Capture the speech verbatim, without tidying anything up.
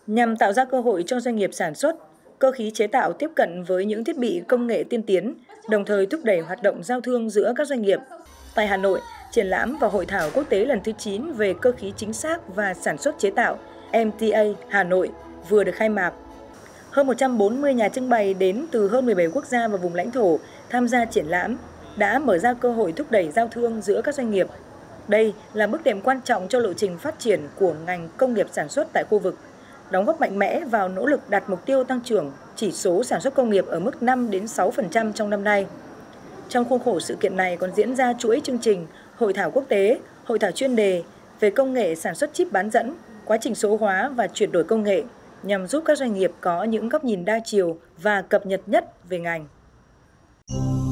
Nhằm tạo ra cơ hội cho doanh nghiệp sản xuất, cơ khí chế tạo tiếp cận với những thiết bị công nghệ tiên tiến, đồng thời thúc đẩy hoạt động giao thương giữa các doanh nghiệp. Tại Hà Nội, triển lãm và hội thảo quốc tế lần thứ chín về cơ khí chính xác và sản xuất chế tạo em tê a Hà Nội vừa được khai mạc. Hơn một trăm bốn mươi nhà trưng bày đến từ hơn mười bảy quốc gia và vùng lãnh thổ tham gia triển lãm đã mở ra cơ hội thúc đẩy giao thương giữa các doanh nghiệp. Đây là bước đệm quan trọng cho lộ trình phát triển của ngành công nghiệp sản xuất tại khu vực, đóng góp mạnh mẽ vào nỗ lực đạt mục tiêu tăng trưởng chỉ số sản xuất công nghiệp ở mức năm đến sáu phần trăm trong năm nay. Trong khuôn khổ sự kiện này còn diễn ra chuỗi chương trình, hội thảo quốc tế, hội thảo chuyên đề về công nghệ sản xuất chip bán dẫn, quá trình số hóa và chuyển đổi công nghệ nhằm giúp các doanh nghiệp có những góc nhìn đa chiều và cập nhật nhất về ngành.